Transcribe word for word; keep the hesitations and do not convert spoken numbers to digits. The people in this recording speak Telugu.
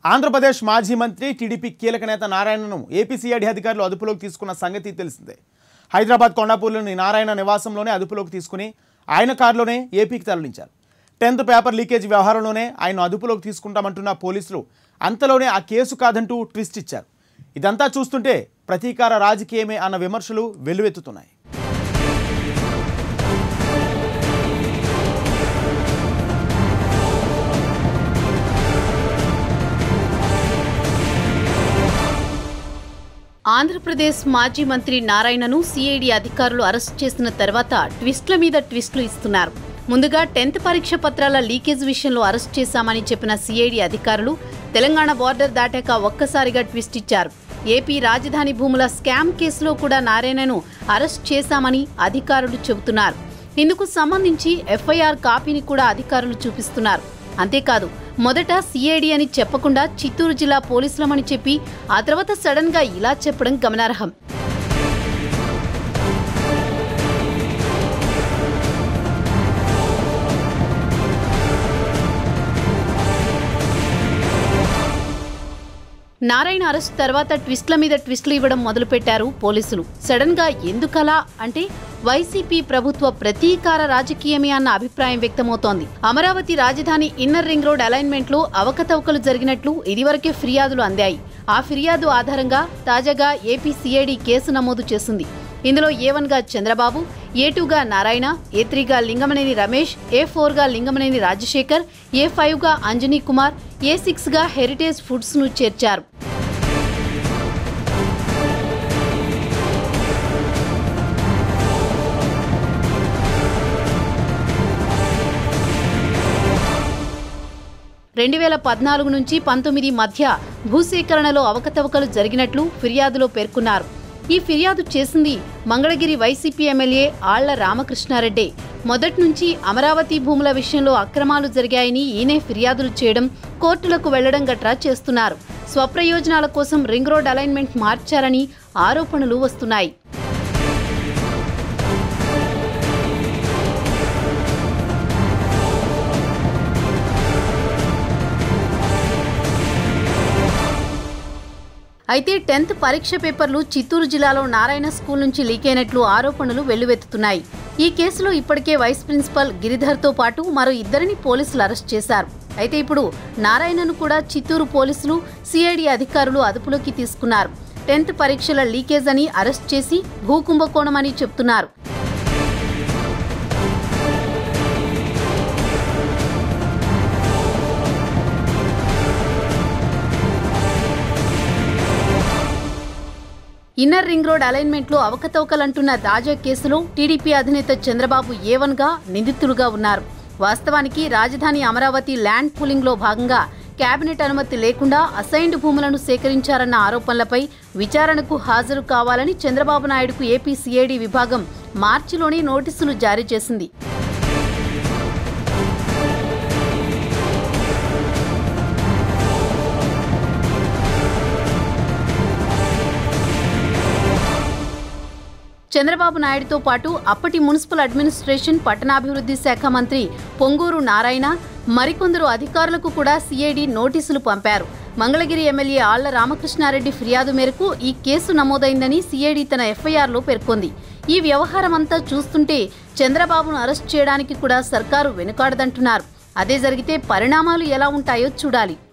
ఆంధ్రప్రదేశ్ మాజీ మంత్రి టీడీపీ కీలక నేత నారాయణను ఏపీ సిఐడి అధికారులు అదుపులోకి తీసుకున్న సంగతి తెలిసిందే. హైదరాబాద్ కొండాపూర్లోని నారాయణ నివాసంలోనే అదుపులోకి తీసుకుని ఆయన కారులోనే ఏపీకి తరలించారు. టెన్త్ పేపర్ లీకేజ్ వ్యవహారంలోనే ఆయన అదుపులోకి తీసుకుంటామంటున్న పోలీసులు అంతలోనే ఆ కేసు కాదంటూ ట్విస్ట్ ఇచ్చారు. ఇదంతా చూస్తుంటే ప్రతీకార రాజకీయమే అన్న విమర్శలు వెల్లువెత్తుతున్నాయి. ఆంధ్రప్రదేశ్ మాజీ మంత్రి నారాయణను సిఐడి అధికారులు అరెస్ట్ చేసిన తర్వాత ట్విస్ట్ల మీద ట్విస్టులు ఇస్తున్నారు. ముందుగా టెన్త్ పరీక్ష పత్రాల లీకేజ్ విషయంలో అరెస్ట్ చేశామని చెప్పిన సిఐడి అధికారులు తెలంగాణ బార్డర్ దాటాక ఒక్కసారిగా ట్విస్ట్ ఇచ్చారు. ఏపీ రాజధాని భూముల స్కామ్ కేసులో కూడా నారాయణను అరెస్ట్ చేశామని అధికారులు చెబుతున్నారు. ఇందుకు సంబంధించి ఎఫ్ఐఆర్ కాపీని కూడా అధికారులు చూపిస్తున్నారు. అంతేకాదు, మొదట సిఐడి అని చెప్పకుండా చిత్తూరు జిల్లా పోలీసులమని చెప్పి ఆ తర్వాత సడన్ గా ఇలా చెప్పడం గమనార్హం. నారాయణ అరెస్ట్ తర్వాత ట్విస్ట్ల మీద ట్విస్టులు ఇవ్వడం మొదలుపెట్టారు పోలీసులు. సడన్ గా ఎందుకలా అంటే వైసీపీ ప్రభుత్వ ప్రతీకార రాజకీయమే అన్న అభిప్రాయం వ్యక్తమవుతోంది. అమరావతి రాజధాని ఇన్నర్ రింగ్ రోడ్ అలైన్మెంట్ లో అవకతవకలు జరిగినట్లు ఇదివరకే ఫిర్యాదులు అందాయి. ఆ ఫిర్యాదు ఆధారంగా తాజాగా ఏపీ సిఐడి కేసు నమోదు చేసింది. ఇందులో ఏ వన్ గా చంద్రబాబు, ఏ టూ గా నారాయణ, ఏ త్రీ గా లింగమనేని రమేష్, ఏ ఫోర్ గా లింగమనేని రాజశేఖర్, ఏ ఫైవ్ గా అంజనీ కుమార్, ఏ సిక్స్ గా హెరిటేజ్ ఫుడ్స్ ను చేర్చారు. రెండు వేల పద్నాలుగు నుంచి పంతొమ్మిది మధ్య భూసేకరణలో అవకతవకలు జరిగినట్లు ఫిర్యాదులో పేర్కొన్నారు. ఈ ఫిర్యాదు చేసింది మంగళగిరి వైసీపీ ఎమ్మెల్యే ఆళ్ల రామకృష్ణారెడ్డి. మొదటి నుంచి అమరావతి భూముల విషయంలో అక్రమాలు జరిగాయని ఈయనే ఫిర్యాదులు చేయడం, కోర్టులకు వెళ్లడం గట్రా చేస్తున్నారు. స్వప్రయోజనాల కోసం రింగ్ రోడ్ అలైన్మెంట్ మార్చారని ఆరోపణలు వస్తున్నాయి. అయితే టెన్త్ పరీక్ష పేపర్లు చిత్తూరు జిల్లాలో నారాయణ స్కూల్ నుంచి లీక్ అయినట్లు ఆరోపణలు వెల్లువెత్తుతున్నాయి. ఈ కేసులో ఇప్పటికే వైస్ ప్రిన్సిపల్ గిరిధర్తో పాటు మరో ఇద్దరిని పోలీసులు అరెస్ట్ చేశారు. అయితే ఇప్పుడు నారాయణను కూడా చిత్తూరు పోలీసులు, సిఐడి అధికారులు అదుపులోకి తీసుకున్నారు. టెన్త్ పరీక్షల లీకేజ్ అని అరెస్ట్ చేసి భూకుంభకోణమని చెప్తున్నారు. ఇన్నర్ రింగ్ రోడ్ అలైన్మెంట్ లో అవకతవకలంటున్న తాజా కేసులో టీడీపీ అధినేత చంద్రబాబు ఏ వన్ గా నిందితులుగా ఉన్నారు. వాస్తవానికి రాజధాని అమరావతి ల్యాండ్ పూలింగ్ లో భాగంగా కేబినెట్ అనుమతి లేకుండా అసైన్డ్ భూములను సేకరించారన్న ఆరోపణలపై విచారణకు హాజరు కావాలని చంద్రబాబు నాయుడుకు ఏపీ సిఐడి విభాగం మార్చిలోనే నోటీసులు జారీ చేసింది. చంద్రబాబు నాయుడుతో పాటు అప్పటి మున్సిపల్ అడ్మినిస్ట్రేషన్, పట్టణాభివృద్ధి శాఖ మంత్రి పొంగూరు నారాయణ, మరికొందరు అధికారులకు కూడా సిఐడి నోటీసులు పంపారు. మంగళగిరి ఎమ్మెల్యే ఆళ్ల రామకృష్ణారెడ్డి ఫిర్యాదు మేరకు ఈ కేసు నమోదైందని సిఐడి తన ఎఫ్ఐఆర్లో పేర్కొంది. ఈ వ్యవహారం అంతా చూస్తుంటే చంద్రబాబును అరెస్ట్ చేయడానికి కూడా సర్కారు వెనుకాడదంటున్నారు. అదే జరిగితే పరిణామాలు ఎలా ఉంటాయో చూడాలి.